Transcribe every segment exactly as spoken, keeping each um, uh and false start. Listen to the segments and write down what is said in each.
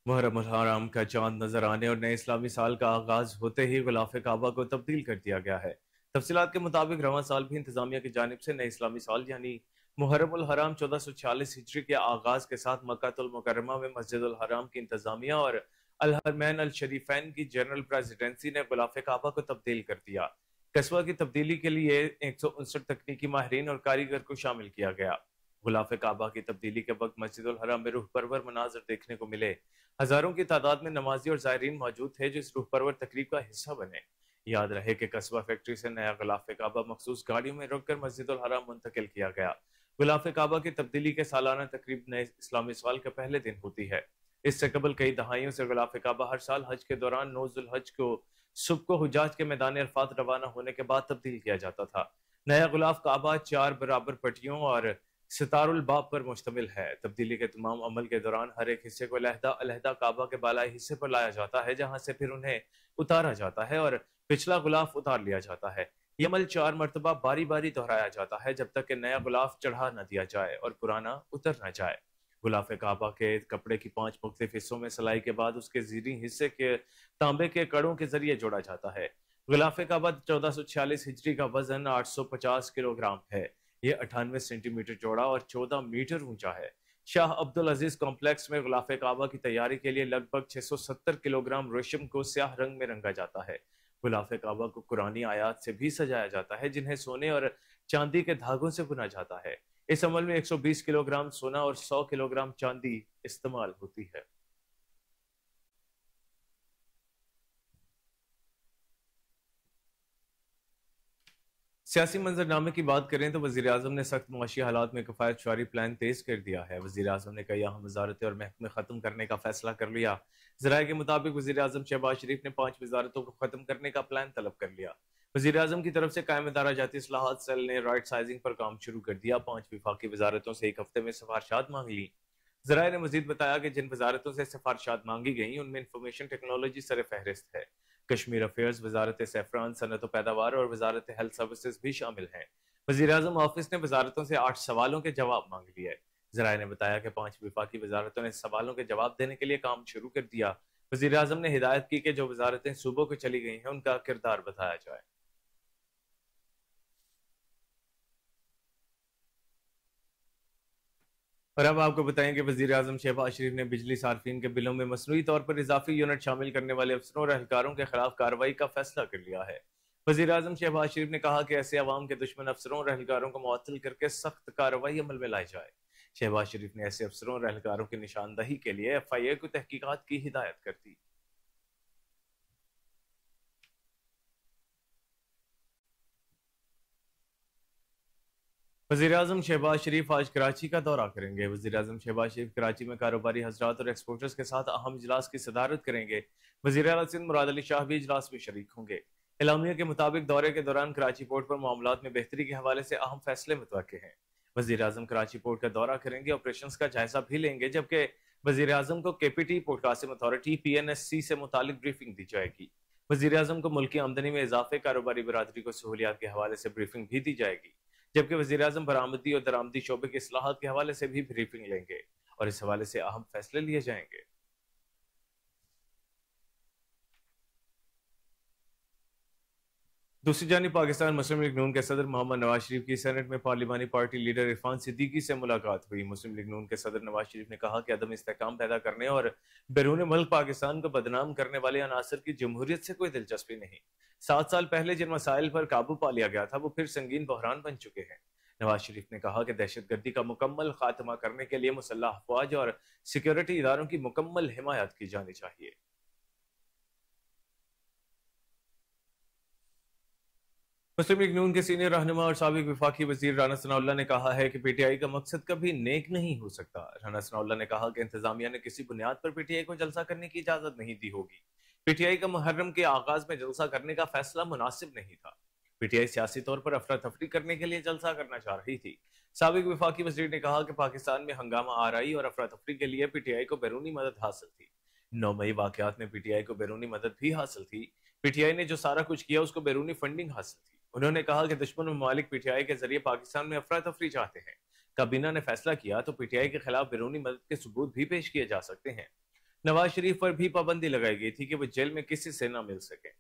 मुहर्रम उल हराम का चांद नजर आने और नए इस्लामी साल का आगाज होते ही गिलाफ काबा को तब्दील कर दिया गया है। तफसीलात के मुताबिक रवां साल भी इंतजामिया की जानिब से नए इस्लामी साल यानी मुहर्रम उल हराम चौदह सौ छियालीस हिजरी के आगाज के साथ मक्कातुल मुकर्रमा में मस्जिद उल हराम की इंतजामिया और अल हरमैन अल शरीफैन की जनरल प्रेसिडेंसी ने गिलाफ काबा को तब्दील कर दिया। कस्बा की तब्दीली के लिए एक सौ उनसठ तकनीकी माहरीन और कारीगर को शामिल किया गया। गुलाफ काबा की तब्दीली के वक्त मस्जिद उल हराम में रूह परवर मनाजर देखने को मिले। हजारों की तादाद में नमाजी और जायरीन मौजूद थे जो इस रूह परवर तकरीब का हिस्सा बने। याद रहे कि कस्बा फैक्ट्री से नया गुलाफ काबा मखसूस गाड़ियों में रखकर मस्जिद उल हराम मुंतकिल किया गया। गुलाफ काबा की तब्दीली के सालाना तकरीब नए इस्लामी साल के पहले दिन होती है। इससे कबल कई दहाइयों से गुलाफ काबा हर साल हज के दौरान नौ जुल हज को सुबह को हुजाज के मैदान अरफात रवाना होने के बाद तब्दील किया जाता था। नया गुलाफ काबा चार बराबर पट्टियों और सितारुल बाब पर मुश्तमिल है। तब्दीली के तमाम अमल के दौरान हर एक हिस्से को अलहदा अलहदा काबा के बालाई हिस्से पर लाया जाता है, जहां से फिर उन्हें उतारा जाता है और पिछला गुलाफ उतार लिया जाता है। ये अमल चार मरतबा बारी बारी दोहराया जाता है जब तक कि नया गुलाफ चढ़ा न दिया जाए और पुराना उतर न जाए। गुलाफ काबा के कपड़े की पांच मुख्तलिफ हिस्सों में सिलाई के बाद उसके जीरी हिस्से के तांबे के कड़ों के जरिए जोड़ा जाता है। गुलाफ काबा चौदह सौ छियालीस हिजरी का वजन आठ सौ पचास किलोग्राम है। ये अठानवे सेंटीमीटर चौड़ा और चौदह मीटर ऊंचा है। शाह अब्दुल अजीज कॉम्प्लेक्स में गुलाफ काबा की तैयारी के लिए लगभग छह सौ सत्तर किलोग्राम रेशम को स्याह रंग में रंगा जाता है। गुलाफ काबा को कुरानी आयात से भी सजाया जाता है, जिन्हें सोने और चांदी के धागों से बुना जाता है। इस अमल में एक सौ बीस किलोग्राम सोना और सौ किलोग्राम चांदी इस्तेमाल होती है। सियासी मंजरनामे की बात करें तो वजीर आजम ने सख्त मुआशी हालात में कफायत शुआरी प्लान तेज कर दिया है। वजीर आजम ने कई अहम वजारतें और महकमे खत्म करने का फैसला कर लिया। जराये के मुताबिक वजीर आजम शहबाज शरीफ ने पांच वजारतों को खत्म करने का प्लान तलब कर लिया। वजीर आजम की तरफ से कायम इदारा जाती इस्लाहात सेल ने राइट साइजिंग पर काम शुरू कर दिया। पांच विफाकी वजारतों से एक हफ्ते में सिफारशात मांग ली। जराये ने मजीद बताया कि जिन वजारतों से सिफारशात मांगी गई उनमें इंफॉर्मेशन टेक्नोलॉजी सर फहरिस्त है। कश्मीर अफेयर्स, वजारत सैफरान, सनत पैदावार और वजारत हेल्थ सर्विसेज भी शामिल हैं। वजीर आजम ऑफिस ने वजारतों से आठ सवालों के जवाब मांग लिए। जराये ने बताया कि पांच विफाकी वजारतों ने सवालों के जवाब देने के लिए काम शुरू कर दिया। वजीर आजम ने हिदायत की कि जो वजारतें सूबों को चली गई हैं उनका किरदार बताया जाए। और अब आपको बताएं कि वजीर आजम शहबाज शरीफ ने बिजली सार्फिन के बिलों में मसनूई तौर पर इजाफी यूनिट शामिल करने वाले अफसरों और एहलकारों के खिलाफ कार्रवाई का फैसला कर लिया है। वजीर आजम शहबाज शरीफ ने कहा कि ऐसे अवाम के दुश्मन अफसरों और एहलकारों को मुअत्तल करके सख्त कार्रवाई अमल में लाई जाए। शहबाज शरीफ ने ऐसे अफसरों और एहलकारों की निशानदही के लिए एफ आई ए को तहकीकात की हिदायत कर दी। वज़ीर आज़म शहबाज शरीफ आज कराची का दौरा करेंगे। वज़ीर आज़म शहबाज शरीफ कराची में कारोबारी हजरात और एक्सपोर्टर्स के साथ अहम इजलास की सदारत करेंगे। वज़ीर आला सिंध मुराद अली शाह भी इजलास में शरीक होंगे। एलामिया के मुताबिक दौरे के दौरान कराची पोर्ट पर मामलात में बेहतरी के हवाले से अहम फैसले मुतवक्के हैं। वज़ीर आज़म कराची पोर्ट का दौरा करेंगे, ऑपरेशन का जायजा भी लेंगे, जबकि वज़ीर आज़म को K P T port Qasim authority P N S C से मुतालिक ब्रीफिंग दी जाएगी। वज़ीर आज़म को मुल्की आमदनी में इजाफे, कारोबारी बरादरी को सहूलियात के हवाले से ब्रीफिंग भी दी जाएगी, जबकि वज़ीर आज़म बरामदी और दरामदी शोबे के इस्लाहात के हवाले से भी ब्रीफिंग लेंगे और इस हवाले से अहम फैसले लिए जाएंगे। दूसरी जानिब पाकिस्तान मुस्लिम लीग नून के सदर मोहम्मद नवाज शरीफ की सेनेट में पार्लिमानी पार्टी लीडर इरफान सिद्दीकी से मुलाकात हुई। मुस्लिम लीग नून के सदर नवाज शरीफ ने कहा कि अदम इस्तेहकाम पैदा करने और बैरून मुल्क पाकिस्तान को बदनाम करने वाले अनासर की जमहूरियत से कोई दिलचस्पी नहीं। सात साल पहले जिन मसाइल पर काबू पा लिया गया था वो फिर संगीन बहरान बन चुके हैं। नवाज शरीफ ने कहा कि दहशत गर्दी का मुकम्मल खात्मा करने के लिए मुसल्लह अफवाज और सिक्योरिटी इदारों की मुकम्मल हिमायत की जानी चाहिए। मुस्लिम लीग नून के सीनियर रहनुमा और साबिक विफाकी वजीर राना सनाउल्लाह ने कहा है कि पीटीआई का मकसद कभी नेक नहीं हो सकता। राना सनाउल्लाह ने कहा कि इंतजामिया ने किसी बुनियाद पर पीटीआई को जलसा करने की इजाजत नहीं दी होगी। पीटीआई का मुहर्रम के आगाज में जलसा करने का फैसला मुनासिब नहीं था। पीटीआई सियासी तौर पर अफरा तफरी करने के लिए जलसा करना चाह रही थी। साबिक विफाकी वजीर ने कहा कि पाकिस्तान में हंगामा आराई और अफरा तफरी के लिए पीटीआई को बैरूनी मदद हासिल थी। नौ मई वाकयात में पीटीआई को बैरूनी मदद भी हासिल थी। पीटीआई ने जो सारा कुछ किया उसको बैरूनी फंडिंग हासिल थी। उन्होंने कहा कि दुश्मन ममालिक पीटीआई के जरिए पाकिस्तान में अफरा तफरी चाहते हैं। काबीना ने फैसला किया तो पीटीआई के खिलाफ बैरूनी मदद के सबूत भी पेश किए जा सकते हैं। नवाज शरीफ पर भी पाबंदी लगाई गई थी कि वो जेल में किसी से न मिल सके।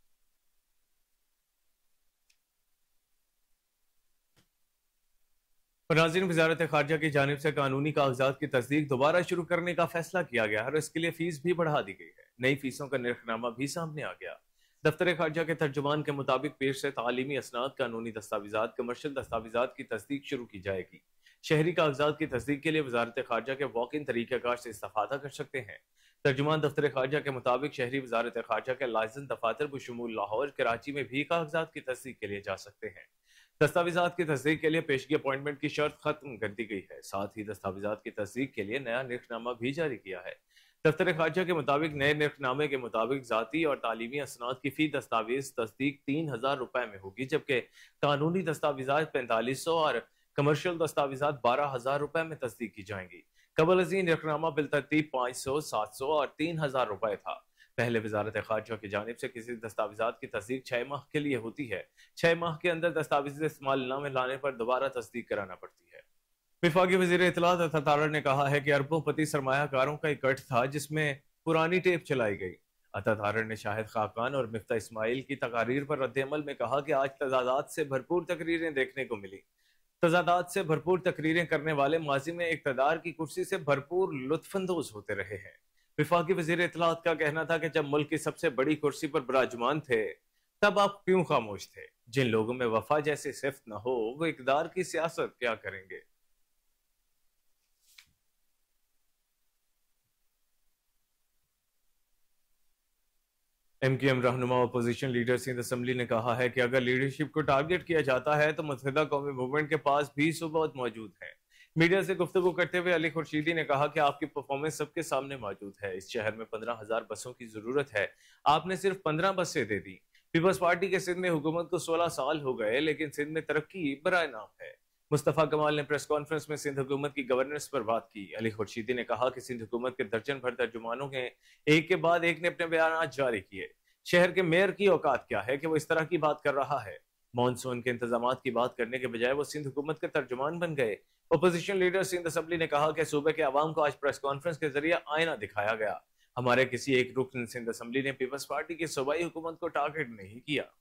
नाज़रीन, वजारत खारजा की जानिब से कानूनी कागजात की तस्दीक दोबारा शुरू करने का फैसला किया गया है और इसके लिए फीस भी बढ़ा दी गई है। नई फीसों का निर्खनामा भी सामने आ गया। दफ्तर खारजा के तर्जुमान के मुताबिक पेश से तालीमी असनाद, कानूनी दस्तावेजात, कमर्शियल दस्तावेजात की तस्दीक शुरू की जाएगी। शहरी कागजात की तस्दीक के लिए वजारत खारजा के वॉक इन तरीक़ाकार से इस्तेफादा कर सकते हैं। तर्जुमान दफ्तर खारजा के मुताबिक शहरी वजारत खारजा के लाइसेंस दफातर बशमूल लाहौर, कराची में भी कागजात की तस्दीक के लिए जा सकते हैं। दस्तावेजात की तस्दीक के लिए पेशगी अपॉइंटमेंट की शर्त खत्म कर दी गई है। साथ ही दस्तावेजात की तस्दीक के लिए नया निर्खनामा भी जारी किया है। दफ्तर खारजा के मुताबिक नए निर्खनामे के मुताबिक जाती और तालीमी असनाद की फी दस्तावेज तस्दीक तीन हजार रुपए में होगी, जबकि कानूनी दस्तावेजात पैंतालीस सौ और कमर्शियल दस्तावेजात बारह हजार रुपए में तस्दीक की जाएंगी। कबल अजी निर्खनामा बिलतरतीब पाँच सौ, सात सौ और तीन हजार रुपए था। पहले वजारत खारजा की जानिब से किसी दस्तावेजात की तस्दीक छह माह के लिए होती है। छह माह के अंदर दस्तावेज इस्तेमाल न में लाने पर दोबारा तस्दीक कराना पड़ती है। विफाकी वजीर इत्तलात अता तारड़ ने कहा है कि अरबों सरमायाकारों का इकट्ठ था जिसमें पुरानी टेप चलाई गई। अता तारड़ ने शाहिद खाकान और मिफ्ता इस्माइल की तकारीर पर रद्द-ए-अमल में कहा कि आज तजादात से भरपूर तकरीरें देखने को मिली। तजादात से भरपूर तकरीरें करने वाले माजी में इक़्तिदार की कुर्सी से भरपूर लुत्फानंदोज होते रहे हैं। विफाकी वजीर इत्तलात का कहना था कि जब मुल्क की सबसे बड़ी कुर्सी पर विराजमान थे तब आप क्यों खामोश थे? जिन लोगों में वफा जैसी सिफ्त न हो वो इक़्तिदार की सियासत क्या करेंगे? एम क्यू एम रहनुमा अपोजिशन लीडर सिंध असम्बली ने कहा है कि अगर लीडरशिप को टारगेट किया जाता है तो मुत्तहिदा कौमी मूवमेंट के पास भी सुबह मौजूद है। मीडिया से गुफ्तगू करते हुए अली खुर्शीदी ने कहा कि आपकी परफॉर्मेंस सबके सामने मौजूद है। इस शहर में पंद्रह हजार बसों की जरूरत है, आपने सिर्फ पंद्रह बसें दे दी। पीपल्स पार्टी के सिंध में हुकूमत को सोलह साल हो गए लेकिन सिंध में तरक्की बराए नाम है। मुस्तफा कमाल ने प्रेस कॉन्फ्रेंस में सिंध हुकूमत की गवर्नेंस पर बात की। अली खुर्शीदी ने कहा कि सिंध हुकूमत के दर्जन भर तर्जुमानों ने एक के बाद एक ने अपने बयान जारी किए। शहर के मेयर की औकात क्या है कि वो इस तरह की बात कर रहा है? मानसून के इंतजाम की बात करने के बजाय वो सिंध हुकूमत के तर्जुमान बन गए। अपोजिशन लीडर सिंध असम्बली ने कहा कि सूबे के अवाम को आज प्रेस कॉन्फ्रेंस के जरिए आईना दिखाया गया। हमारे किसी एक रुकन सिंध असम्बली ने पीपल्स पार्टी की सूबाई हुकूमत को टारगेट नहीं किया।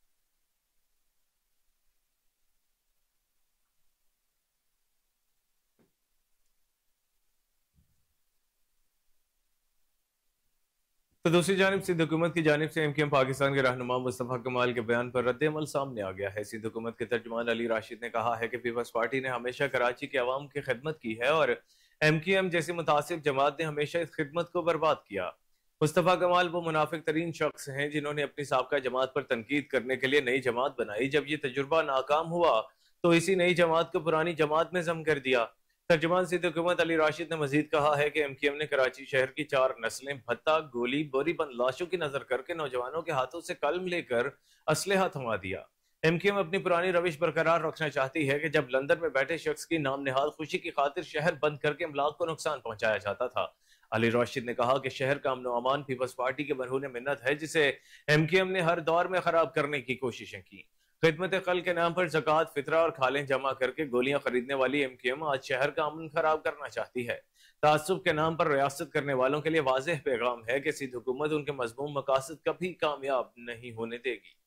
तो दूसरी जानिब सिंध हुकूमत की जानिब से एम क्यू एम पाकिस्तान के रहनुमा मुस्तफा कमाल के बयान पर रद्द-ए-अमल सामने आ गया है। सिंध हुकूमत के तर्जुमान अली राशिद ने कहा है कि पीपल्स पार्टी ने हमेशा कराची के अवाम की खिदमत की है और एम क्यू एम जैसी मुतासिब जमात ने हमेशा इस खिदमत को बर्बाद किया। मुस्तफा कमाल वो मुनाफिक तरीन शख्स हैं जिन्होंने अपनी साबका जमात पर तनकीद करने के लिए नई जमात बनाई। जब ये तजुर्बा नाकाम हुआ तो इसी नई जमात को पुरानी जमात में जम कर दिया। तर्जुमान सिंध हुकूमत अली राशिद ने मजीद कहा है कि एम क्यू एम ने कराची शहर की चार नस्लें भत्ता, गोली, बोरी बंद लाशों की नजर करके नौजवानों के हाथों से कलम लेकर असलहा थमा दिया। एम क्यू एम अपनी पुरानी रविश बरकरार रखना चाहती है कि जब लंदन में बैठे शख्स की नाम निहाल खुशी की खातिर शहर बंद करके अमलाक को नुकसान पहुंचाया जाता था। अली राशिद ने कहा कि शहर का अमन अमान पीपल्स पार्टी के मरहून मिन्नत है जिसे एम क्यू एम ने हर दौर में खराब करने की कोशिशें की। खिदमत कल के नाम पर ज़कात, फितरा और खालें जमा करके गोलियां खरीदने वाली एम क्यू एम आज शहर का अमन खराब करना चाहती है। तासुब के नाम पर रियासत करने वालों के लिए वाज़ेह पैगाम है कि सिंध हुकूमत उनके मज़मूम मकासद कभी कामयाब नहीं होने देगी।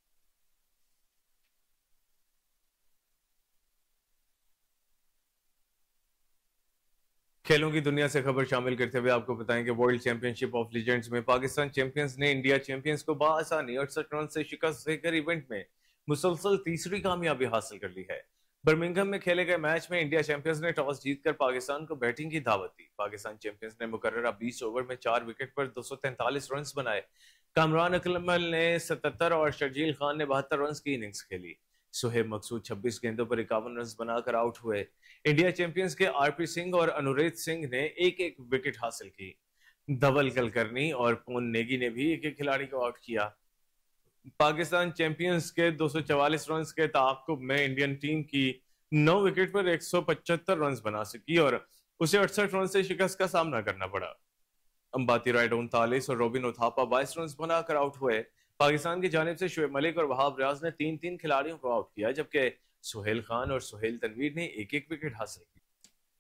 खेलों की दुनिया से खबर शामिल करते हुए आपको बताएं कि वर्ल्ड चैंपियनशिप ऑफ लीजेंड्स में पाकिस्तान चैंपियंस ने इंडिया चैंपियंस को बाआसानी अड़सठ रन से शिकस्त देकर इवेंट में मुसलसल तीसरी कामयाबी हासिल कर ली है। बर्मिंघम में खेले गए मैच में इंडिया चैंपियंस ने टॉस जीतकर पाकिस्तान को बैटिंग की दावत दी। पाकिस्तान चैंपियंस ने मुकर्ररा बीस ओवर में चार विकेट पर दो सौ तैंतालीस रन बनाए। कामरान अकमल ने सतहत्तर और शर्जील खान ने बहत्तर रन की इनिंग्स खेली। सुहेब मकसूद छब्बीस गेंदों पर इक्यावन रन बनाकर आउट हुए। इंडिया चैंपियंस के आरपी सिंह और अनुरेज सिंह ने एक एक विकेट हासिल की। धवल कलकर्नी और पून नेगी ने भी एक एक खिलाड़ी को आउट किया। पाकिस्तान चैंपियंस के दो सौ चवालीस रन के ताकुब में इंडियन टीम की नौ विकेट पर एक सौ पचहत्तर रन बना सकी और उसे अड़सठ रन से शिकस्त का सामना करना पड़ा। अंबाती रायड उनतालीस और रोबिन उथापा बाईस रन बनाकर आउट हुए। पाकिस्तान की जानिब से शुएब मलिक और वहाब रियाज ने तीन तीन खिलाड़ियों को आउट किया, जबकि सुहेल खान और सुहेल तनवीर ने एक एक विकेट हासिल की।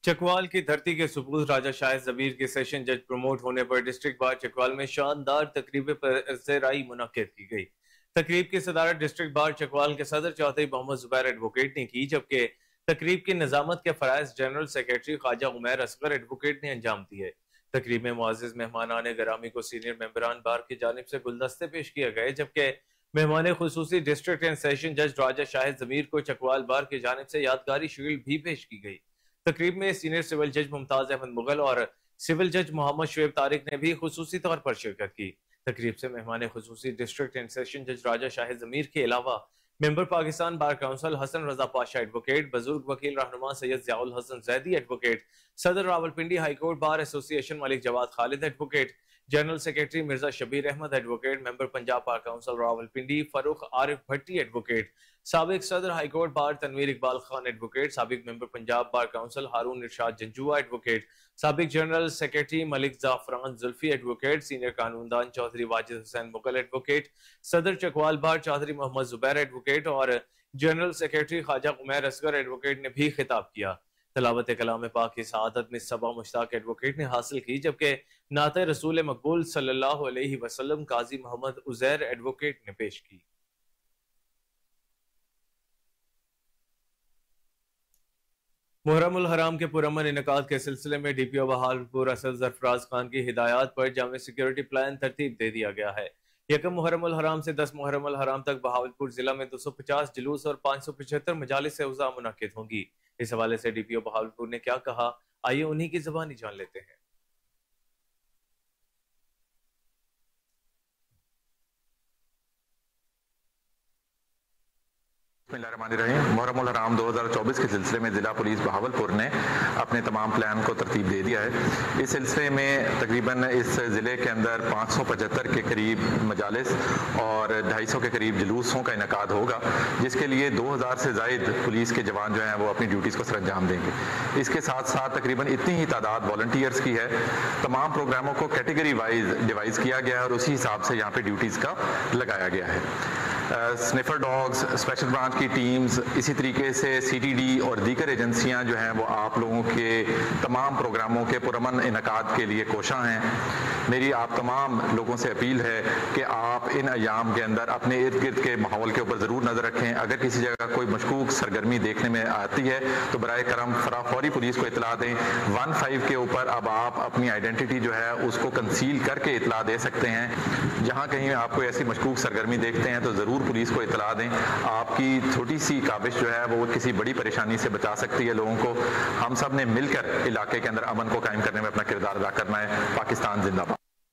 चकवाल की धरती के सुपूत राजा शाहिद जबीर के सेशन जज प्रमोट होने पर डिस्ट्रिक्ट बार चकवाल में शानदार तकरीब पर ज़राई मुनक्किद की गई। तकरीब की सदारत डिस्ट्रिक्ट बार चकवाल के सदर चौधरी मोहम्मद जुबैर एडवोकेट ने की, जबकि तकरीब की निजामत के फराइज general secretary Khwaja Umair Asghar advocate ने अंजाम दिए। तकरीब में मुअज़्ज़िज़ मेहमानान गिरामी को सीनियर मेंबरान बार की जानिब से गुलदस्ते पेश किए गए, जबकि मेहमान खुसूसी डिस्ट्रिक्ट एंड सेशन जज राजा शाहिद जमीर को चकवाल बार की जानिब से यादगारी शील्ड भी पेश की गई। तकरीब में सीनियर सिविल जज मुमताज अहमद मुगल और सिविल जज मोहम्मद शुएब तारिक ने भी खुसूसी तौर पर शिरकत की। तकरीब से मेहमान खुसूसी डिस्ट्रिक्ट एंड सेशन जज राजा शाहिद जमीर के अलावा member Pakistan bar council Hasan Raza Pasha advocate, बुजुर्ग वकील रहनुमा सैयद ज़ियाउल हसन जैदी एडवोकेट, सदर Rawalpindi high court bar association Malik Jawad Khalid advocate, general secretary Mirza Shabbir Ahmad advocate, member Punjab bar council Rawalpindi Farrukh Arif Bhatti advocate, साबिक सदर high court bar Tanveer Iqbal Khan advocate, साबिक member Punjab bar council Haroon Irshad Janjua advocate, साबिक general secretary Malik Zafran Zulfi advocate, senior कानूनदान Chaudhary Wajid Hussain Mughal advocate, सदर चकवाल बार चौधरी मोहम्मद जुबैर एडवोकेट और general secretary Khwaja Umair Asghar advocate ने भी खिताब किया। तलावत कलाम पाक की सआदत में सबा मुश्ताक एडवोकेट ने हासिल की, जबकि नाते रसूल मकबूल सल्लल्लाहु अलैहि वसल्लम काजी मोहम्मद उजैर एडवोकेट ने पेश की। मुहर्रम उल हराम के पुरअमन इनेकाद के सिलसिले में डीपीओ बहावलपुर असद जरफराज खान की हिदायत पर जामे सिक्योरिटी प्लान तरतीब दे दिया गया है। यकम मुहर्रम उल हराम से दस मुहर्रम उल हराम तक बहावलपुर जिला में दो सौ पचास जुलूस और पाँच सौ पचहत्तर मजालिस उज़ा मुनक्किद होंगी। इस हवाले से डीपीओ बहावलपुर ने क्या कहा, आइए उन्हीं की ज़बानी जान लेते हैं। मुहर्रम उल हराम दो हज़ार चौबीस के सिलसिले में ज़िला पुलिस बहावलपुर ने अपने तमाम प्लान को तरतीब दे दिया है। इस सिलसिले में तकरीबन इस ज़िले के अंदर पाँच सौ पचहत्तर के करीब मजालिस और ढाई सौ के करीब जुलूसों का इनकाद होगा, जिसके लिए दो हज़ार से ज़ायद पुलिस के जवान जो हैं वो अपनी ड्यूटीज़ को सरअंजाम देंगे। इसके साथ साथ तकरीबन इतनी ही तादाद वॉलंटियर्स की है। तमाम प्रोग्रामों को कैटेगरी वाइज डिवाइस किया गया है और उसी हिसाब से यहाँ पर ड्यूटीज़ का लगाया गया है। स्निफर डॉग्स, स्पेशल ब्रांच की टीम्स, इसी तरीके से सीटीडी और दीगर एजेंसियां जो हैं वो आप लोगों के तमाम प्रोग्रामों के पुरअमन इनकाद के लिए कोशां हैं। मेरी आप तमाम लोगों से अपील है कि आप इन अयाम के अंदर अपने इर्द गिर्द के माहौल के ऊपर ज़रूर नज़र रखें। अगर किसी जगह कोई मशकूक सरगर्मी देखने में आती है तो बराए करम फौरी पुलिस को इतला दें। वन फाइव के ऊपर अब आप अपनी आइडेंटिटी जो है उसको कंसील करके इतला दे सकते हैं। जहाँ कहीं आप कोई ऐसी मशकूक सरगर्मी देखते हैं तो ज़रूर पुलिस को इतला दें। आपकी छोटी सी काबिश जो है वो किसी बड़ी परेशानी से बचा सकती है लोगों को। हम सब ने मिलकर इलाके के अंदर अमन को कायम करने में अपना किरदार अदा करना है। पाकिस्तान जिंदाबाद।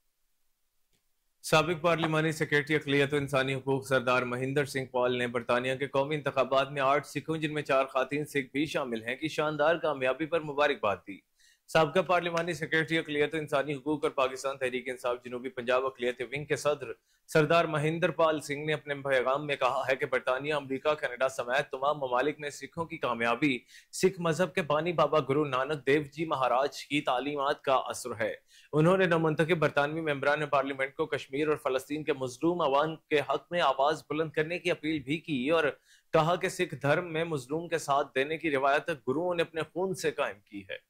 साबिक पार्लिमानी सेक्रेटरी अक़लियत व इंसानी हुकूक सरदार महिंदर सिंह पॉल ने बरतानिया के कौमी इंतखाबात में आठ सिखों, जिनमें चार खातीन सिख भी शामिल हैं, की शानदार कामयाबी पर मुबारकबाद दी। साबका पार्लिमानी सेक्रेटरी अक़लियत इंसानी हुकूक और पाकिस्तान तहरीक इंसाफ जनूबी पंजाब अक़लियत विंग के सदर सरदार महिंदर पाल सिंह ने अपने पैगाम में कहा है कि बरतानिया, अमरीका, कनाडा समेत तमाम ममालिक में सिखों की कामयाबी सिख मजहब के बानी बाबा गुरु नानक देव जी महाराज की तालीमात का असर है। उन्होंने नौमंतखब बरतानवी मेंबरान पार्लियामेंट को कश्मीर और फलस्तीन के मजलूम अवाम के हक में आवाज बुलंद करने की अपील भी की और कहा कि सिख धर्म में मजलूम के साथ देने की रिवायत गुरुओं ने अपने खून से कायम की है।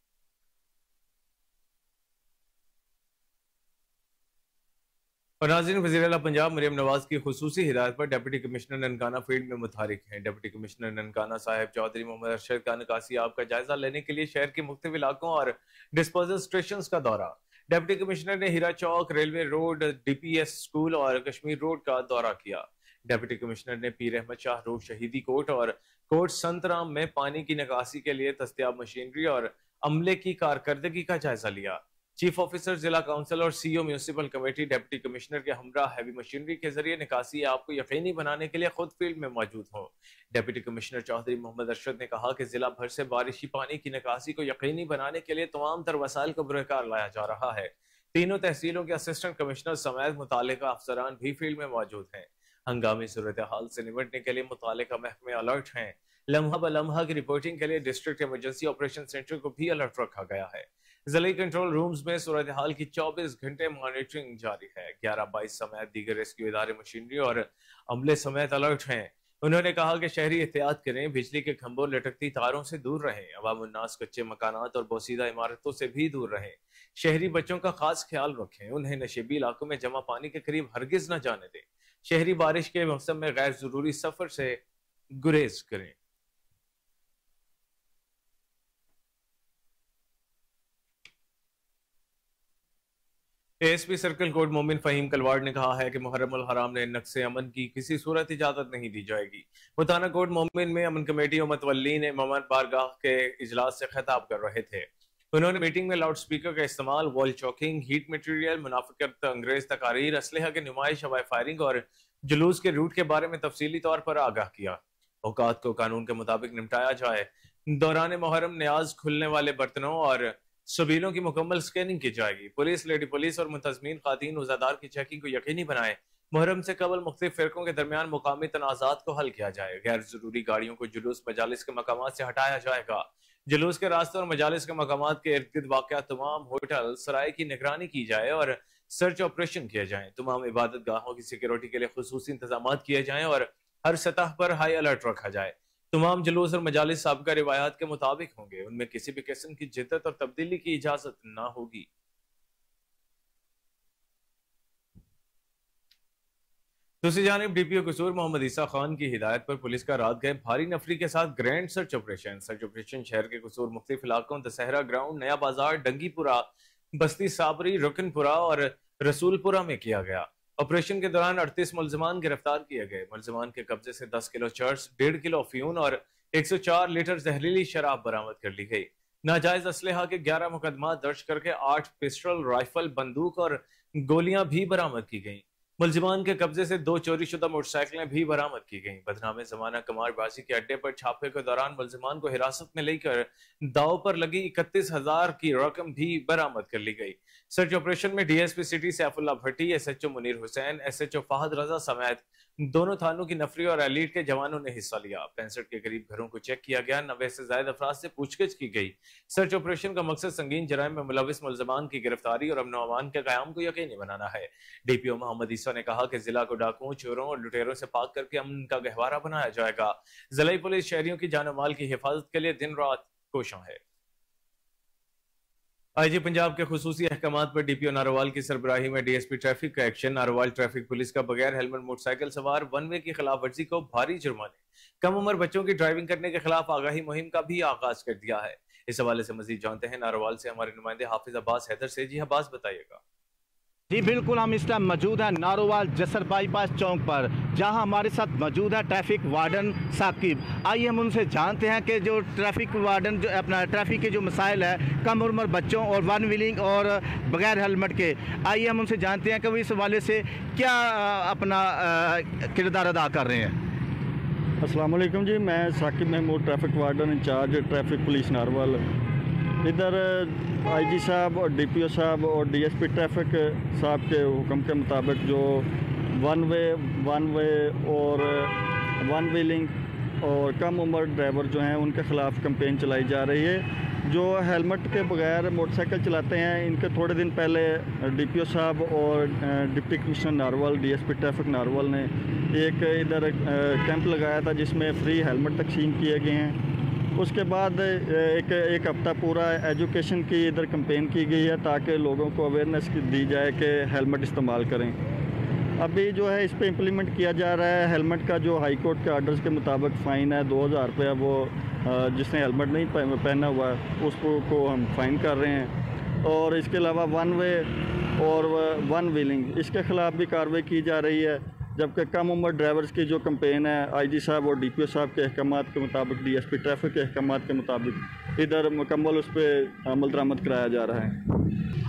और नाज़रीन, वज़ीर-ए-आला पंजाब मरियम नवाज की खुसूसी हिदायत पर डिप्टी कमिश्नर ननकाना फील्ड में मुतहरिक हैं। डिप्टी कमिश्नर ननकाना साहिब चौधरी मोहम्मद अरशद का निकासी आप का जायजा लेने के लिए शहर के मुख्तलिफ इलाकों और डिस्पोजल स्टेशन का दौरा। डिप्टी कमिश्नर ने Heera Chowk, railway road, DPS school और कश्मीर रोड का दौरा किया। डिप्टी कमिश्नर ने पीर अहमद शाह रोड शहीदी कोर्ट और कोर्ट संतराम में पानी की निकासी के लिए दस्तयाब मशीनरी और अमले की कारकर्दगी का जायजा लिया। चीफ ऑफिसर जिला काउंसिल और CEO municipal committee deputy commissioner के हमरा हैवी मशीनरी के जरिए निकासी आपको यकीनी बनाने के लिए खुद फील्ड में मौजूद हों। डिप्टी कमिश्नर चौधरी मोहम्मद अरशद ने कहा कि जिला भर से बारिशी पानी की निकासी को यकीनी बनाने के लिए तमाम तर वसाइल को बरकरार लाया जा रहा है। तीनों तहसीलों के असिस्टेंट कमिश्नर समेत मुतालिका अफसरान भी फील्ड में मौजूद हैं। हंगामी सूरत हाल से निपटने के लिए मुतालिका महकमे अलर्ट हैं। लम्हा ब लम्हा की रिपोर्टिंग के लिए डिस्ट्रिक्ट इमरजेंसी ऑपरेशन सेंटर को भी अलर्ट रखा गया है। जिले कंट्रोल रूम्स में सूरत हाल की चौबीस घंटे मॉनिटरिंग जारी है। ग्यारह बाईस समेत दीगर रेस्क्यू इदारे मशीनरी और अमले समेत अलर्ट हैं। उन्होंने कहा कि शहरी एहतियात करें, बिजली के खंभों लटकती तारों से दूर रहें, अवाम उन्नास कच्चे मकानात और बोसीदा इमारतों से भी दूर रहें। शहरी बच्चों का खास ख्याल रखें, उन्हें नशेबी इलाकों में जमा पानी के करीब हरगिज न जाने दें। शहरी बारिश के मौसम में गैर जरूरी सफर से गुरेज करें। एएसपी सर्कल कोर्ट मोमिन फहीम कलवाड़ ने कहा है कि मुहर्रम उल हराम ने नक्शे अमन की किसी सूरत इजाजत नहीं दी जाएगी। मुताना कोर्ट मोमिन में अमन कमेटी और मतवल्लीन इमाम बारगाह के इजलास से खिताब कर रहे थे। उन्होंने मीटिंग में लाउड स्पीकर का इस्तेमाल, वॉल चौकिंग, हीट मटेरियल, मुनाफिकत अंग्रेज तकारीर, असलहा की नुमाइश, हवाई फायरिंग और जुलूस के रूट के बारे में तफसीली तौर पर आगाह किया। औकात को कानून के मुताबिक निपटाया जाए। दौरान मुहर्रम न्याज खुलने वाले बर्तनों और सबीलों की मुकम्मल स्कैनिंग की जाएगी। पुलिस, लेडी पुलिस और मुंतजमीन खातीन रोजादार की चेकिंग को यकीनी बनाए। मुहर्रम से कबल मुख्तलिफ फिरकों के दरमियान मुकामी तनाजात को हल किया जाए। गैर जरूरी गाड़ियों को जुलूस मजालिस के मकामात से हटाया जाएगा। जुलूस के रास्ते और मजालिस के मकामात के इर्द गिर्द वाक़या तमाम होटल सराय की निगरानी की जाए और सर्च ऑपरेशन किए जाए। तमाम इबादत गाहों की सिक्योरिटी के लिए खुसूसी इंतजाम किए जाएं और हर सतह पर हाई अलर्ट रखा जाए। तमाम जुलूस और मजालिस साबिका रिवायात के मुताबिक होंगे, उनमें किसी भी किस्म की जिद्दत और तब्दीली की इजाजत न होगी। दूसरी जानिब डीपीओ कसूर मोहम्मद ईसा खान की हिदायत पर पुलिस का रात गए भारी नफरी के साथ grand search operation search operation शहर के कसूर मुख्तलिफ इलाकों, दशहरा ग्राउंड, नया बाजार, डंगीपुरा, बस्ती साबरी, रुकनपुरा और रसूलपुरा में किया गया। ऑपरेशन के दौरान अड़तीस मुलजमान गिरफ्तार किए गए। मुलजमान के कब्जे से दस किलो चर्च, डेढ़ किलो अफीम और एक सौ चार लीटर जहरीली शराब बरामद कर ली गई। नाजायज असलहा के ग्यारह मुकदमा दर्ज करके आठ पिस्टल, राइफल, बंदूक और गोलियां भी बरामद की गई। मुलजमान के कब्जे से दो चोरी शुदा मोटरसाइकिलें भी बरामद की गईं। बदनामे जमाना कमारबाजी के अड्डे पर छापे के दौरान मुलजमान को हिरासत में लेकर दाव पर लगी इकतीस हजार की रकम भी बरामद कर ली गई। सर्च ऑपरेशन में DSP city Saifullah Bhatti, SHO Munir Hussain, SHO Fahad Raza समेत दोनों थानों की नफरी और एलीट के जवानों ने हिस्सा लिया। पैंसठ के करीब घरों को चेक किया गया। नब्बे से ज्यादा अफराद से पूछगिछ की गई। सर्च ऑपरेशन का मकसद संगीन जराइम में मुलविस मुलजमान की गिरफ्तारी और अमन व अमान के क़याम को यकीनी बनाना है। डीपीओ मोहम्मद ईसा ने कहा कि जिला को डाकुओं, चोरों और लुटेरों से पाक करके अमन का गहवारा बनाया जाएगा। जिला पुलिस शहरियों की जान माल की हिफाजत के लिए दिन रात कोशां है। आईजी पंजाब के खुसूसी अहकामात पर डीपीओ नारोवाल की सरबराही में डीएसपी ट्रैफिक का एक्शन। नारोवाल ट्रैफिक पुलिस का बगैर हेलमेट मोटरसाइकिल सवार वन वे की खिलाफ वर्जी को भारी जुर्माने, कम उम्र बच्चों की ड्राइविंग करने के खिलाफ आगाही मुहिम का भी आगाज कर दिया है। इस हवाले से मजीद जानते हैं नारोवाल से हमारे नुमाइंदे हाफिज अब्बास हैदर से। जी अब्बास बताइएगा। जी बिल्कुल, हम इस टाइम मौजूद हैं नारोवाल जसर बाईपास चौक पर, जहां हमारे साथ मौजूद है ट्रैफिक वार्डन साकिब। आइए हम उनसे जानते हैं कि जो ट्रैफिक वार्डन जो अपना ट्रैफिक के जो मसाइल है कम उम्र बच्चों और वन व्हीलिंग और बगैर हेलमेट के, आइए हम उनसे जानते हैं कि वो इस हवाले से क्या अपना किरदार अदा कर रहे हैं। अस्सलाम वालेकुम जी, मैं Saqib Mahmood traffic warden incharge traffic police Narowal. इधर आईजी साहब और डीपीओ साहब और डीएसपी ट्रैफिक साहब के हुक्म के मुताबिक जो वन वे वन वे और वन व्हीलिंग और कम उम्र ड्राइवर जो हैं उनके ख़िलाफ़ कैंपेन चलाई जा रही है। जो हेलमेट के बगैर मोटरसाइकिल चलाते हैं, इनके थोड़े दिन पहले डीपीओ साहब और deputy commissioner Narowal, DSP traffic Narowal ने एक इधर कैंप लगाया था जिसमें फ्री हेलमेट तकसीम किए गए हैं। उसके बाद एक एक हफ़्ता पूरा एजुकेशन की इधर कैंपेन की गई है ताकि लोगों को अवेयरनेस दी जाए कि हेलमेट इस्तेमाल करें। अभी जो है इस पे इम्प्लीमेंट किया जा रहा है। हेलमेट का जो हाई कोर्ट के आर्डर्स के मुताबिक फ़ाइन है दो हज़ार रुपया, वो जिसने हेलमेट नहीं पहना हुआ है उसको को हम फ़ाइन कर रहे हैं। और इसके अलावा वन वे और वन व्हीलिंग, इसके ख़िलाफ़ भी कार्रवाई की जा रही है। जबकि कम उम्र ड्राइवर्स की जो कैंपेन है आईजी साहब और डीपीओ साहब के अहकामात के मुताबिक, डीएसपी ट्रैफिक के अहकामात के मुताबिक इधर मुकम्मल उस पर अमल दरामद कराया जा रहा है।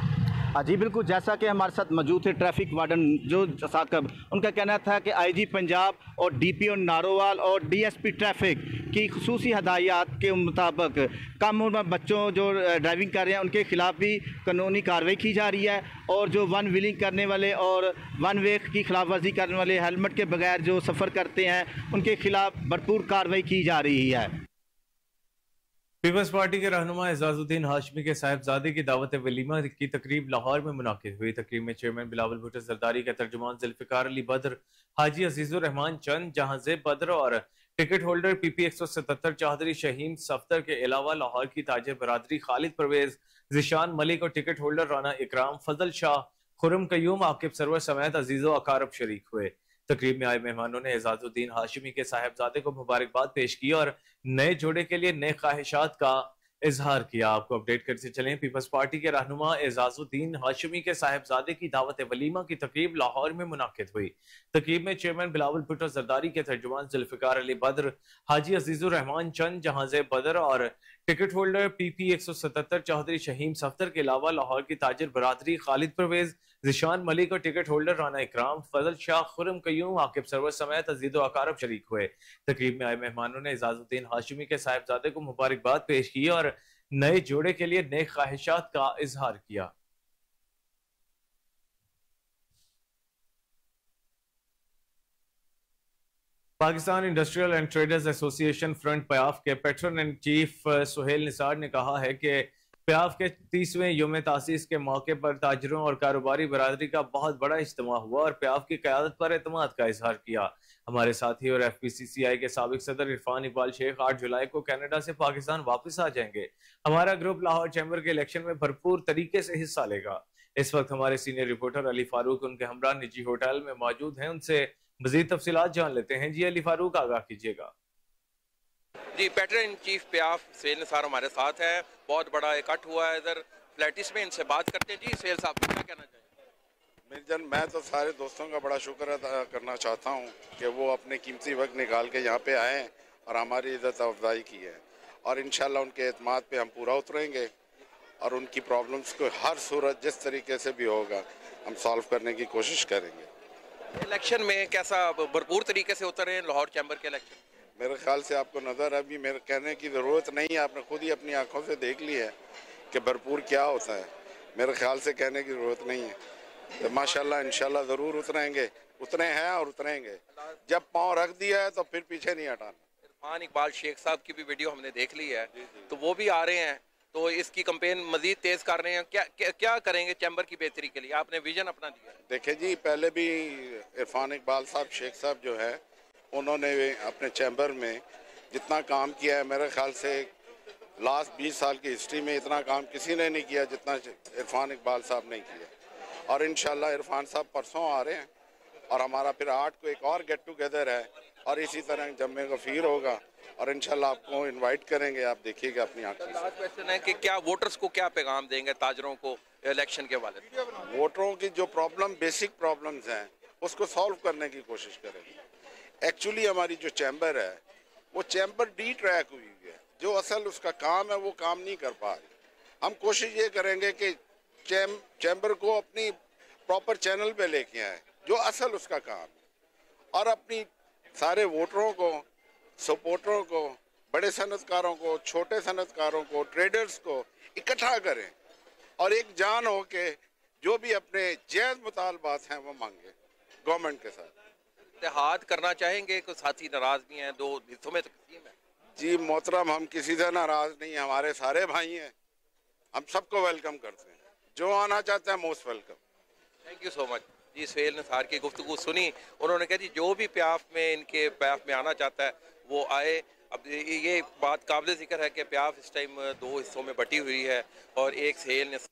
जी बिल्कुल, जैसा कि हमारे साथ मौजूद थे ट्रैफिक वार्डन जो साकिब, उनका कहना था कि आईजी पंजाब और डीपीओ नारोवाल और डीएसपी ट्रैफिक की खुसूसी हदायत के मुताबिक कम उम्र बच्चों जो ड्राइविंग कर रहे हैं उनके खिलाफ भी कानूनी कार्रवाई की जा रही है। और जो वन व्हीलिंग करने वाले और वन वे की खिलाफ वर्जी करने वाले, हेलमेट के बगैर जो सफ़र करते हैं, उनके खिलाफ भरपूर कार्रवाई की जा रही है। पीपल्स पार्टी के रहनुमा एजाजुद्दीन हाशमी के साहिबजादे की दावत वलीमा की तकरीब लाहौर में मुनाकिद हुई। तकरीब में चेयरमैन बिलावल भुट्टो जरदारी के तर्जुमान जुल्फिकार अली बद्र, हाजी अजीजुर रहमान चंद, जहांजेब बद्र और टिकट होल्डर पीपी एक सौ सतहत्तर चौधरी शहीन सफ्तर के अलावा लाहौर की ताजिर बरादरी खालिद परवेज, जिशान मलिक और टिकट होल्डर राना इकराम, फजल शाह, खुरम कयूम, आकिब सरवर समेत अजीजों अकारब शरीक हुए। तकरीब में आए मेहमानों ने एजाजुद्दीन हाशिमी के साहिबजादे को मुबारकबाद पेश की और नए जोड़े के लिए नए ख्वाहिशात का इजहार किया। आपको अपडेट करते चलें, पीपल्स पार्टी के रहनुमा एजाजुद्दीन हाशिमी के साहिबजादे की दावत वलीमा की तकरीब लाहौर में मुनाकिद हुई। तकरीब में चेयरमैन बिलावल भुट्टो जरदारी के तर्जुमान जुल्फिकार अली बद्र, हाजी अजीजुर रहमान चंद, जहांजेब बद्र और टिकट होल्डर पीपी एक सौ सतहत्तर चौधरी शहीम सफ्तर के अलावा लाहौर की ताजिर बरादरी खालिद परवेज, जिशान मलिक और टिकट होल्डर राना इकराम, फजल शाह, खुरम कयूम, आकिब सरवर समेत अजीजो अकारब शरीक हुए। तकरीब में आए मेहमानों ने एजाजुद्दीन हाशिमी के साहिबजादे को मुबारकबाद पेश की और नए जोड़े के लिए नए ख्वाहिशात का इजहार किया। Pakistan industrial and traders association front PIAF के patron and chief Suhail Nisar ने कहा है कि प्याफ के तीसवें योम तासीस के मौके पर ताजरों और कारोबारी बरादरी का बहुत बड़ा इज्तिमा हुआ और प्याफ की क़यादत पर एतमाद का इजहार किया। हमारे साथी और एफ पी सी सी आई के साबिक सदर इरफान इकबाल शेख आठ जुलाई को कनाडा से पाकिस्तान वापस आ जाएंगे। हमारा ग्रुप लाहौर चैम्बर के इलेक्शन में भरपूर तरीके से हिस्सा लेगा। इस वक्त हमारे सीनियर रिपोर्टर अली फारूक उनके हमरा निजी होटल में मौजूद हैं, उनसे मजीद तफसीलात जान लेते हैं। जी अली फारूक, आगाह कीजिएगा। जी, patron in chief PIAF Suhail Nisar हमारे साथ हैं। बहुत बड़ा इकट्ठ हुआ है इधर फ्लैटिस में, इनसे बात करते हैं। जी सुहेल साहब, क्या कहना चाहिए? मिर्जन, मैं तो सारे दोस्तों का बड़ा शुक्र अदा करना चाहता हूँ कि वो अपने कीमती वक्त निकाल के यहाँ पे आए और हमारी इज़्ज़त अफजाई की है, और इंशाल्लाह उनके एतमाद पे हम पूरा उतरेंगे और उनकी प्रॉब्लम्स को हर सूरत जिस तरीके से भी होगा हम सॉल्व करने की कोशिश करेंगे। इलेक्शन में कैसा भरपूर तरीके से उतरे लाहौर चैम्बर के इलेक्शन? मेरे ख्याल से आपको नज़र अभी मेरे कहने की ज़रूरत नहीं है, आपने खुद ही अपनी आंखों से देख ली है कि भरपूर क्या होता है। मेरे ख्याल से कहने की ज़रूरत नहीं है। तो माशाल्लाह इंशाल्लाह ज़रूर उतरेंगे, उतरे हैं और उतरेंगे। जब पाँव रख दिया है तो फिर पीछे नहीं हटाना। इरफान इकबाल शेख साहब की भी वीडियो हमने देख ली है, तो वो भी आ रहे हैं, तो इसकी कंपेन मजीद तेज़ कर रहे हैं। क्या क्या, क्या करेंगे चैम्बर की बेहतरी के लिए? आपने विजन अपना दिया। देखिए जी, पहले भी इरफान इकबाल साहब शेख साहब जो है उन्होंने अपने चैम्बर में जितना काम किया है, मेरे ख्याल से लास्ट बीस साल की हिस्ट्री में इतना काम किसी ने नहीं किया जितना इरफान इकबाल साहब ने किया। और इंशाल्लाह इरफान साहब परसों आ रहे हैं और हमारा फिर आठ को एक और गेट टुगेदर है और इसी तरह जम्मे गफीर होगा और इंशाल्लाह आपको इनवाइट करेंगे, आप देखिएगा अपनी आंखों से। लास्ट क्वेश्चन है कि क्या वोटर्स को क्या पैगाम देंगे ताजरों को इलेक्शन के वाले? वोटरों की जो प्रॉब्लम बेसिक प्रॉब्लम्स हैं उसको सॉल्व करने की कोशिश करेंगे। एक्चुअली हमारी जो चैम्बर है वो चैम्बर डी ट्रैक हुई है, जो असल उसका काम है वो काम नहीं कर पा रही। हम कोशिश ये करेंगे कि चैम चैम्बर को अपनी प्रॉपर चैनल पे लेके आए जो असल उसका काम है, और अपनी सारे वोटरों को, सपोर्टरों को, बड़े सनतकारों को, छोटे सनतकारों को, ट्रेडर्स को इकट्ठा करें और एक जान हो के जो भी अपने जायज़ मुतालबात हैं वो मांगे गवर्नमेंट के साथ। इत्तेहाद करना चाहेंगे? कुछ साथी नाराज भी हैं, दो हिस्सों में तकसीम है। जी मोहतरम, हम किसी से नाराज नहीं, हमारे सारे भाई हैं, हम सबको वेलकम करते हैं। जो आना चाहते हैं most welcome. Thank you so much. जी सुहेल निसार की गुफ्तगू सुनी, उन्होंने कहा जी जो भी प्याफ में इनके प्याफ में आना चाहता है वो आए। अब ये बात काबिल जिक्र है कि प्याफ इस टाइम दो हिस्सों में बटी हुई है और एक सुहेल निसार।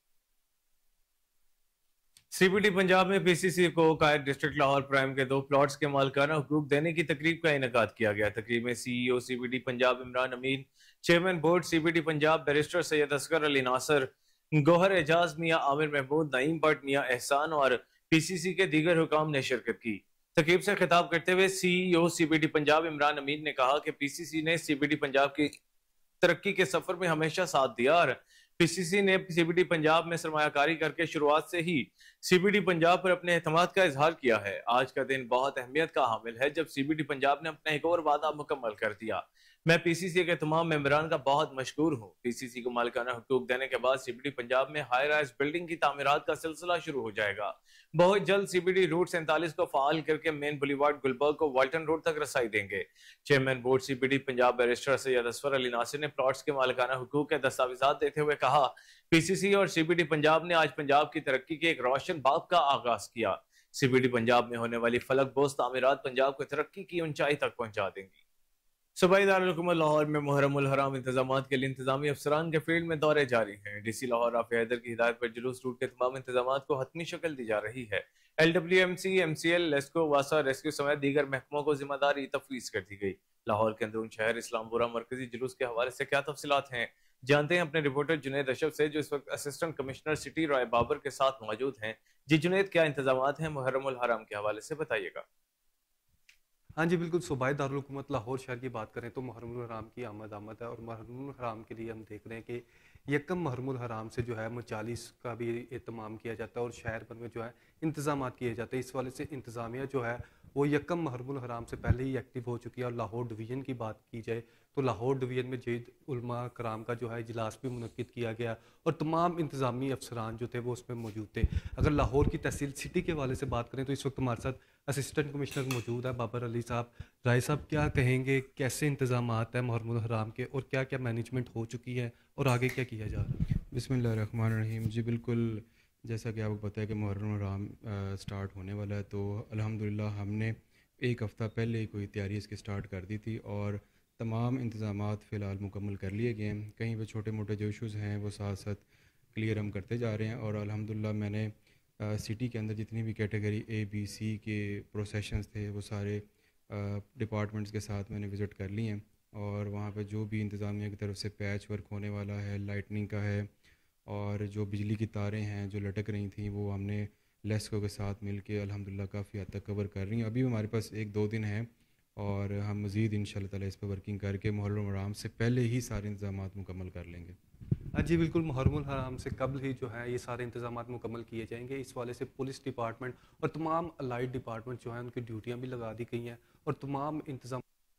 सीबीडी पंजाब में पीसीसी को कायद डिस्ट्रिक्ट लाहौर प्राइम के दो प्लॉट्स के मालिकाना हुकूक देने की तकरीब का इनेकाद किया गया। तकरीब में CEO CBD Punjab Imran Amin, chairman board CBD Punjab barrister Syed Asghar Ali Nasir, Gohar Ejaz Mian Aamir Mahmood, Naeem Bhatt, मियाँ एहसान और पीसीसी के दीगर हुकाम ने शिरकत की। तकरीब से खिताब करते हुए सीईओ सीबीडी पंजाब इमरान अमीन ने कहा कि पीसीसी ने सीबीडी पंजाब की तरक्की के सफर में हमेशा साथ दिया और पीसीसी ने सीबीडी पंजाब में सरमायाकारी करके शुरुआत से ही सीबीडी पंजाब पर अपने एतमाद का इजहार किया है। आज का दिन बहुत अहमियत का हामिल है जब सीबीडी पंजाब ने अपना एक और वादा मुकम्मल कर दिया। मैं पीसीसी के तमाम मेंबरान का बहुत मशकूर हूँ। पीसीसी को मालिकाना हुकूक देने के बाद सीबीडी पंजाब में हाई राइज बिल्डिंग की तामीरात का सिलसिला शुरू हो जाएगा। बहुत जल्द सीबीडी रूट सैंतालीस को फाल करके मेन बुलीवार्ड गुलबर्ग को वाल्टन रोड तक रसाई देंगे। Chairman board CBD Punjab barrister Syed Asfar Ali Nasir ने प्लॉट्स के मालिकाना हुकूक के दस्तावेजात देते हुए कहा, पीसीसी और सीबीडी पंजाब ने आज पंजाब की तरक्की के एक रोशन बाब का आगाज किया। सीबीडी पंजाब में होने वाली फलक बोस तामीरात पंजाब को तरक्की की ऊंचाई तक पहुंचा देंगी। सूबाई दारुल हुकूमत लाहौर में मुहर्रमुल हराम इंतजामात के लिए इंतजामी अफसरान के फील्ड में दौरे जारी हैं। डीसी लाहौर राफी हैदर की हिदायत पर जुलूस रूट के तमाम इंतजामात को हतमी शक्ल दी जा रही है। L W M C, M C L, LESCO, वासा, रेस्क्यू समेत दीगर महकमों को जिम्मेदारी तफवीज कर दी गई। लाहौर के अंदरून शहर इस्लामपुरा मरकजी जुलूस के हवाले से क्या तफसीलात हैं, जानते हैं अपने रिपोर्टर जुनेद अशरफ से, जो इस वक्त assistant commissioner city Rai Babar के साथ मौजूद हैं। जी जुनेद, क्या इंतजामात हैं मुहर्रमुल हराम के हवाले से, बताइएगा। हाँ जी बिल्कुल, सूबाई दारुल हुकूमत लाहौर शहर की बात करें तो मुहर्रमुल हराम की आमद आमद है और मुहर्रमुल हराम के लिए हम देख रहे हैं कि यकम मुहर्रमुल हराम से जो है मचालीस का भी एहतमाम किया जाता है और शहर भर में जो है इंतजामात किए जाते हैं। इस वाले से इंतज़ामिया जो है वो यकम मुहर्रमुल हराम से पहले ही एक्टिव हो चुकी है। और लाहौर डिवीज़न की बात की जाए तो लाहौर डिवीज़न में जैद उलमा कराम का जो है इजलास भी मुनक्किद किया गया और तमाम इंतज़ामी अफसरान जो थे वो उसमें मौजूद थे। अगर लाहौर की तहसील सिटी के वाले से बात करें तो इस वक्त हमारे साथ असिस्टेंट कमिश्नर मौजूद है बाबर अली साहब। राय साहब, क्या कहेंगे, कैसे इंतज़ामात है मुहर्रमुल हराम के और क्या क्या मैनेजमेंट हो चुकी है और आगे क्या किया जा रहा है? बिस्मिल्लाहिर्रहमानिर्रहीम। जी बिल्कुल, जैसा कि आपको पता है कि मुहर्रमुल हराम स्टार्ट होने वाला है, तो अल्हम्दुलिल्लाह हमने एक हफ़्ता पहले ही कोई तैयारी इसकी स्टार्ट कर दी थी और तमाम इंतज़ामात फ़िलहाल मुकम्मल कर लिए गए हैं। कहीं पे छोटे मोटे जो इशूज़ हैं वो साथ साथ क्लियर हम करते जा रहे हैं और अल्हम्दुलिल्लाह मैंने आ, सिटी के अंदर जितनी भी कैटेगरी ए बी सी के प्रोसेशंस थे वो सारे डिपार्टमेंट्स के साथ मैंने विज़िट कर लिए हैं और वहाँ पे जो भी इंतज़ामिया की तरफ से पैच वर्क होने वाला है, लाइटनिंग का है और जो बिजली की तारें हैं जो लटक रही थी वो हमने लेस्को के साथ मिल के अल्हम्दुलिल्लाह काफ़ी हद तक कवर कर रही हैं। अभी हमारे पास एक दो दिन है और हम मज़ीद इंशाअल्लाह ताला इस पर वर्किंग करके मुहर्रमुल हराम से पहले ही सारे इंतज़ामात मुकम्मल कर लेंगे। जी बिल्कुल, मुहर्रमुल हराम से कबल ही जो है ये सारे इंतज़ामात मुकम्मल किए जाएंगे। इस वाले से पुलिस डिपार्टमेंट और तमाम अलाइड डिपार्टमेंट जो हैं उनकी ड्यूटियाँ भी लगा दी गई हैं और तमाम इंतज़ाम।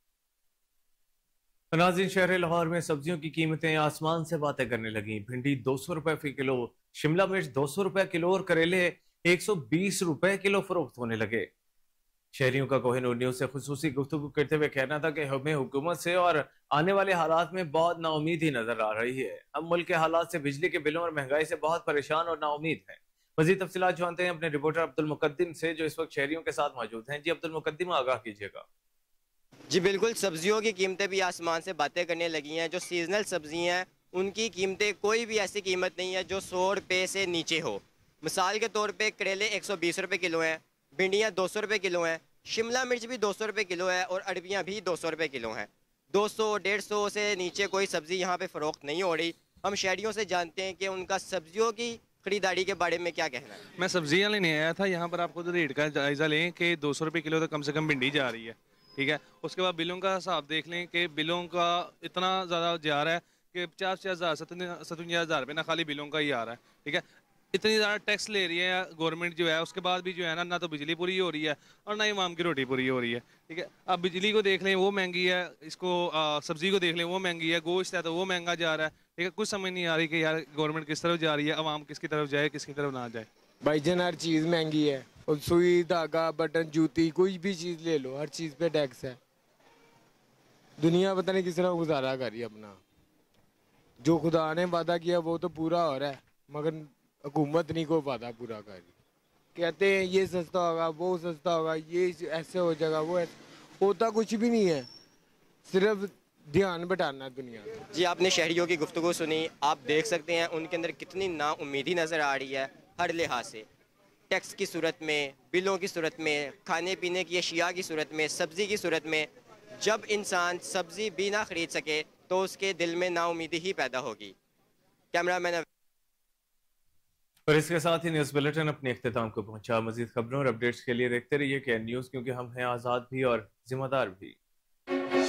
नाज़रीन, शहर लाहौर में सब्जियों की कीमतें आसमान से बातें करने लगी। भिंडी दो सौ रुपए फी किलो, शिमला मिर्च दो सौ रुपए किलो और करेले एक सौ बीस रुपए किलो फरोख्त होने लगे। शहरियों का कोहिनूर न्यूज़ से खुसूसी गुफ्तगू करते हुए कहना था कि हमें हुकूमत से और आने वाले हालात में बहुत नाउमीद ही नजर आ रही है। हम मुल्क के हालात से, बिजली के बिलों और महंगाई से बहुत परेशान और नाउमीद हैं। मज़ीद तफसीलात जानते हैं अपने रिपोर्टर अब्दुल मुकद्दिम से, जो इस वक्त शहरियों के साथ मौजूद हैं। जी अब्दुल मुकद्दिम, आगाह कीजिएगा। जी बिल्कुल, सब्जियों की कीमतें भी आसमान से बातें करने लगी हैं। जो सीजनल सब्जी हैं उनकी कीमतें, कोई भी ऐसी कीमत नहीं है जो सौ रुपये से नीचे हो। मिसाल के तौर पे करेले एक सौ बीस रुपये किलो हैं, भिंडियाँ दो सौ रुपये किलो हैं, शिमला मिर्च भी दो सौ रुपये किलो है और अरबियाँ भी दो सौ रुपये किलो हैं। दो सौ डेढ़ सौ से नीचे कोई सब्ज़ी यहाँ पे फ़रोख्त नहीं हो रही। हम शहरियों से जानते हैं कि उनका सब्जियों की खरीदारी के बारे में क्या कहना है। मैं सब्जियाँ लेने आया था यहाँ पर, आपको तो रेट का जायज़ा लें कि दो सौ रुपये किलो तो कम से कम भिंडी जा रही है, ठीक है। उसके बाद बिलों का हिसाब देख लें कि बिलों का इतना ज़्यादा जा रहा है कि पचास पचास हज़ार सतवंजा हज़ार रुपये ना खाली बिलों का ही आ रहा है, ठीक है। इतनी ज़्यादा टैक्स ले रही है गवर्नमेंट जो है, उसके बाद भी जो है ना ना तो बिजली पूरी हो रही है और ना ही आवाम की रोटी पूरी हो रही है, ठीक है। अब बिजली को देख लें वो महंगी है, इसको सब्ज़ी को देख लें वो महंगी है, गोश्त है तो वो महंगा जा रहा है, ठीक है। कुछ समझ नहीं आ रही कि यार गवर्नमेंट किस तरफ जा रही है, आवाम किसकी तरफ जाए किसकी तरफ ना जाए। भाईजान हर चीज़ महंगी है और सुई धागा बटन जूती कोई भी चीज़ ले लो हर चीज़ पे टैक्स है। दुनिया पता नहीं किस तरह गुजारा करी अपना। जो खुदा ने वादा किया वो तो पूरा हो रहा है मगर हुकूमत नहीं को वादा पूरा कर रही। कहते हैं ये सस्ता होगा वो सस्ता होगा, ये ऐसे हो जाएगा वो ऐसे, होता कुछ भी नहीं है, सिर्फ ध्यान बटाना दुनिया का। जी आपने शहरियों की गुफ्तगू सुनी, आप देख सकते हैं उनके अंदर कितनी नाउमीदी नज़र आ रही है हर लिहाज से। टैक्स की सूरत में, बिलों की सूरत में, खाने पीने की अशिया की सूरत में, सब्ज़ी की सूरत में। जब इंसान सब्ज़ी भी ना ख़रीद सके तो उसके दिल में नाउमीदी ही पैदा होगी। कैमरा मैन और इसके साथ ही न्यूज़ बुलेटिन अपने इख्तिताम को पहुंचा। मज़ीद खबरों और अपडेट्स के लिए देखते रहिए के एन न्यूज़, क्योंकि हम हैं आज़ाद भी और जिम्मेदार भी।